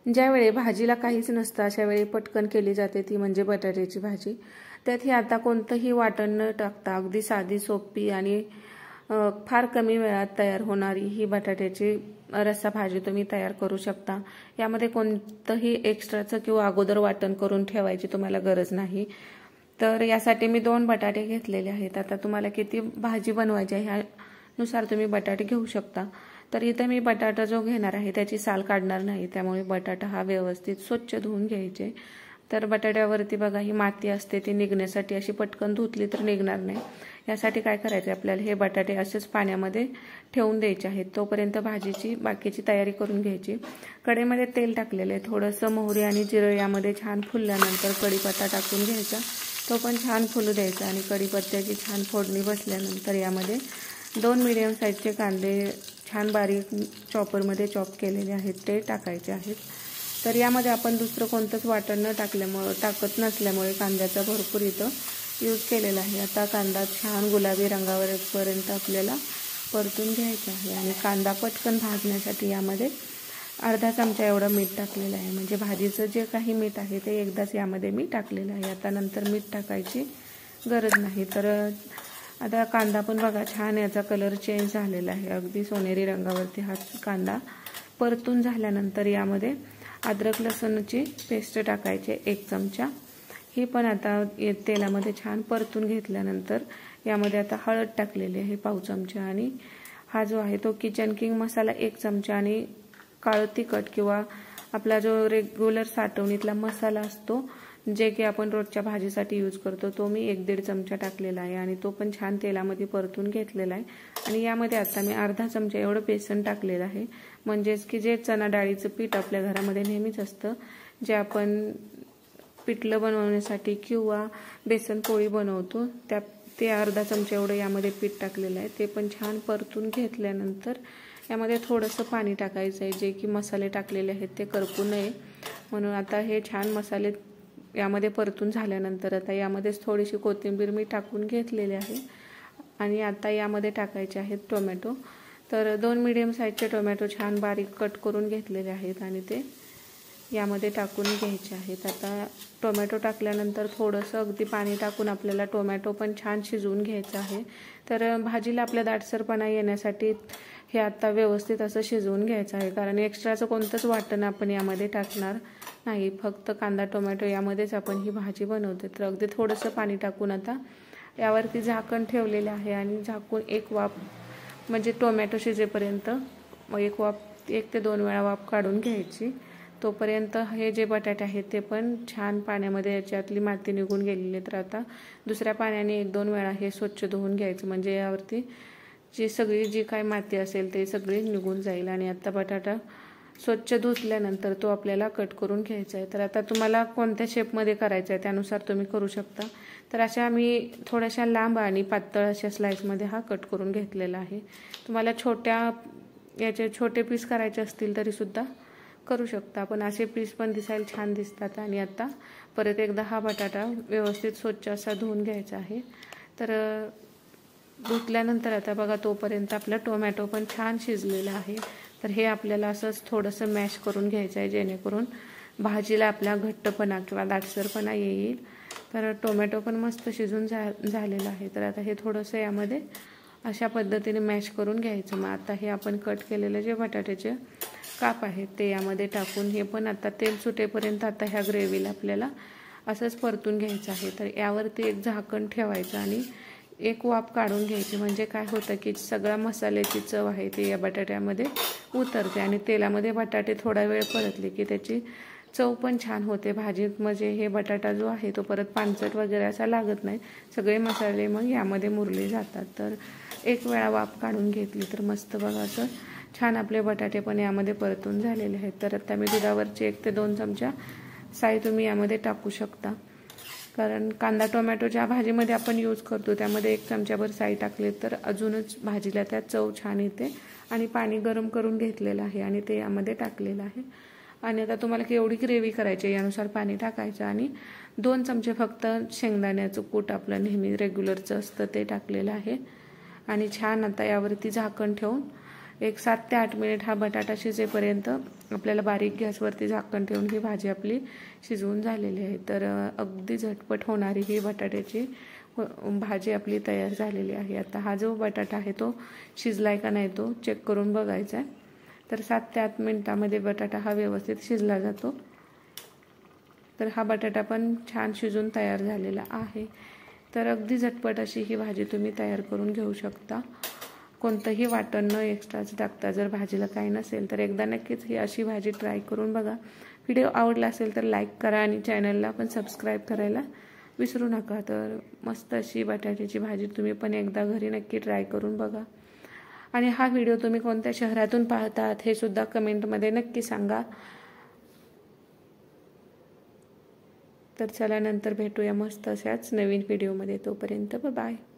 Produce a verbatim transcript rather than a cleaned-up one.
ज्यावेळी भाजीला काहीच नसतं अशा वेळी पटकन केली जाते ती म्हणजे बटाट्याची भाजी। त्यात ही आता कोणतंही वाटण न टाकता अगदी साधी सोपी आणि फार कमी वेळात तयार होणारी ही बटाट्याची रस्सा भाजी तुम्ही तयार करू शकता। यामध्ये कोणतंही एक्स्ट्राचं किंवा अगोदर वाटण करून ठेवायची तुम्हाला गरज नाही। तर यासाठी मी दोन बटाटे घेतलेले आहेत। आता तुम्हाला किती भाजी बनवायची आहे ह्यानुसार तुम्ही बटाटे घेऊ शकता। तर इथे मी बटाटा जो घेणार आहे त्याची साल काढणार नाही, त्यामुळे बटाटा हा व्यवस्थित स्वच्छ धुवून घ्यायचे। तर बटाट्यावरती बघा ही माती असते ती निघण्यासाठी अशी पटकन धुतली तर निघणार नाही। यासाठी काय करायचं आपल्याला हे बटाटे असेच पाण्यामध्ये ठेवून द्यायचे आहेत। तोपर्यंत भाजीची बाकीची तयारी करून घ्यायची। कढईमध्ये तेल टाकलेले आहे, थोडंसं मोहरी आणि जिरं यामध्ये छान फुलल्यानंतर कढीपत्ता टाकून घ्यायचा, तो पण छान फुलू द्यायचा आणि कढीपत्त्याची छान फोडणी बसल्यानंतर यामध्ये दोन मीडियम साईजचे कांदे छान बारीक चॉपरमध्ये चॉप केलेले आहेत ते टाकायचे आहेत। तर यामध्ये आपण दुसरं कोणतंच वाटण न टाकल्यामुळे टाकत नसल्यामुळे कांद्याचा भरपूर इथं यूज केलेला आहे। आता कांदा छान गुलाबी रंगावरपर्यंत आपल्याला परतून घ्यायचा आहे आणि कांदा पटकन भाजण्यासाठी यामध्ये अर्धा चमचा एवढं मीठ टाकलेलं आहे। म्हणजे भाजीचं जे काही मीठ आहे ते एकदाच यामध्ये मी टाकलेलं आहे, आता नंतर मीठ टाकायची गरज नाही। तर आता कांदा पण बघा छान याचा कलर चेंज झालेला आहे, अगदी सोनेरी रंगावरती हा कांदा परतून झाल्यानंतर यामध्ये अद्रक लसूणची पेस्ट टाकायची एक चमचा, ही पण आता तेलामध्ये छान परतून घेतल्यानंतर यामध्ये आता हळद टाकलेली आहे पाव चमचा आणि हा जो आहे तो किचन किंग मसाला एक चमचा आणि काळं तिखट किंवा आपला जो रेग्युलर साठवणीतला मसाला असतो जे की आपण रोजच्या भाजीसाठी यूज करतो तो मी एक दीड चमचा टाकलेला आहे आणि तो पण छान तेलामध्ये परतून घेतलेला आहे। आणि यामध्ये आता मी अर्धा चमचा एवढं बेसन टाकलेलं आहे, म्हणजेच की जे चणा डाळीचं पीठ आपल्या घरामध्ये नेहमीच असतं, जे आपण पिठलं बनवण्यासाठी किंवा बेसन पोळी बनवतो त्या ते अर्धा चमचा एवढं यामध्ये पीठ टाकलेलं आहे। ते पण छान परतून घेतल्यानंतर यामध्ये थोडंसं पाणी टाकायचं आहे, जे की मसाले टाकलेले आहेत ते करपू नये म्हणून। आता हे छान मसाले यामध्ये परतून झाल्यानंतर आता यामध्येच थोडीशी कोथिंबीर मी टाकून घेतलेली आहे आणि आता यामध्ये टाकायचे आहेत टोमॅटो। तर दोन मीडियम साईजचे टोमॅटो छान बारीक कट करून घेतलेले आहेत आणि ते यामध्ये टाकून घ्यायचे आहेत। आता टोमॅटो टाकल्यानंतर थोडंसं अगदी पाणी टाकून आपल्याला टोमॅटो पण छान शिजवून घ्यायचं आहे। तर भाजीला आपल्या दाटसरपणा येण्यासाठी हे आता व्यवस्थित असं शिजवून घ्यायचं आहे, कारण एक्स्ट्राचं कोणतंच वाटण आपण यामध्ये टाकणार नाही, फक्त कांदा टोमॅटो यामध्येच आपण ही भाजी बनवते। तर अगदी थोडंसं पाणी टाकून आता यावरती झाकण ठेवलेलं आहे आणि झाकून एक वाफ म्हणजे टोमॅटो शिजेपर्यंत एक वाफ एक ते दोन वेळा वाफ काढून घ्यायची। तोपर्यंत हे जे बटाटे आहेत ते पण छान पाण्यामध्ये याच्यातली माती निघून गेलेली, तर आता दुसऱ्या पाण्याने एक दोन वेळा हे स्वच्छ धुवून घ्यायचं, म्हणजे यावरती जी सगळी जी काय माती असेल ते सगळी निघून जाईल। आणि आता बटाटा स्वच्छ धुतल्यानंतर तो आपल्याला कट करून घ्यायचा आहे। तर आता तुम्हाला कोणत्या शेपमध्ये करायचं आहे त्यानुसार तुम्ही करू शकता। तर अशा मी थोड्याशा लांब आणि पातळ अशा स्लाइसमध्ये हा कट करून घेतलेला आहे। तुम्हाला छोट्या याचे छोटे पीस करायचे असतील तरीसुद्धा करू शकता, पण असे पीस पण दिसायला छान दिसतात। आणि आता परत एकदा हा बटाटा व्यवस्थित स्वच्छ असा धुवून घ्यायचा आहे। तर धुतल्यानंतर आता बघा तोपर्यंत आपला टोमॅटो पण छान शिजलेला आहे। तर हे आपल्याला असंच थोडंसं मॅश करून घ्यायचं आहे, जेणेकरून भाजीला आपला घट्टपणा किंवा दाटसरपणा येईल। तर टोमॅटो पण मस्त शिजून झा झालेला आहे। तर आता हे थोडंसं यामध्ये अशा पद्धतीने मॅश करून घ्यायचं। मग आता हे आपण कट केलेले जे बटाट्याचे काप आहेत ते यामध्ये टाकून हे पण आता तेल सुटेपर्यंत आता ह्या ग्रेव्हीला आपल्याला असंच परतून घ्यायचं आहे। तर यावरती एक झाकण ठेवायचं आणि एक वाफ काढून घ्यायची, म्हणजे काय होतं की सगळ्या मसाल्याची चव आहे ते या बटाट्यामध्ये उतरते आणि तेलामध्ये बटाटे थोडा वेळ परतले की त्याची चव पण छान होते भाजीत। म्हणजे हे बटाटा जो आहे तो परत पानसट वगैरे असा लागत नाही, सगळे मसाले मग यामध्ये मुरले जातात। तर एक वेळा वाफ काढून घेतली तर मस्त बघा असं छान आपले बटाटे पण यामध्ये परतून झालेले आहेत। तर आता मी दुधावरचे एक ते दोन चमचा साई तुम्ही यामध्ये टाकू शकता, कारण कांदा टोमॅटो ज्या भाजीमध्ये आपण यूज करतो त्यामध्ये एक चमचाभर साई टाकले तर अजूनच भाजीला त्या चव छान येते। आणि पाणी गरम करून घेतलेलं आहे आणि ते यामध्ये टाकलेलं आहे। आणि आता तुम्हाला केवढी ग्रेव्ही करायची यानुसार पाणी टाकायचं आणि दोन चमचे फक्त शेंगदाण्याचं कूट आपलं नेहमी रेग्युलरचं असतं ते टाकलेलं आहे। आणि छान आता यावरती झाकण ठेवून एक सात ते आठ मिनिट हा बटाटा शिजेपर्यंत आपल्याला बारीक गॅसवरती झाकण ठेवून ही भाजी आपली शिजवून झालेली आहे। तर अगदी झटपट होणारी ही बटाट्याची भाजी आपली तयार झालेली आहे। आता हा जो बटाटा आहे तो शिजलाय का नाही तो चेक करून बघायचा आहे। तर सात ते आठ मिनिटामध्ये बटाटा हा व्यवस्थित शिजला जातो। तर हा बटाटा पण छान शिजून तयार झालेला आहे। तर अगदी झटपट अशी ही भाजी तुम्ही तयार करून घेऊ शकता, कोणतंही वाटण न एक्स्ट्राच टाकता। जर भाजीला काही नसेल तर एकदा नक्कीच ही अशी भाजी ट्राय करून बघा। व्हिडिओ आवडला असेल तर लाईक करा आणि चॅनलला पण सबस्क्राईब करायला विसरू नका। तर मस्त अशी बटाट्याची भाजी तुम्ही पण एकदा घरी नक्की ट्राय करून बघा। आणि हा व्हिडिओ तुम्ही कोणत्या शहरातून पाहतात हे सुद्धा कमेंटमध्ये नक्की सांगा। तर चला नंतर भेटूया मस्त अशाच नवीन व्हिडिओमध्ये, तोपर्यंत बाय बाय।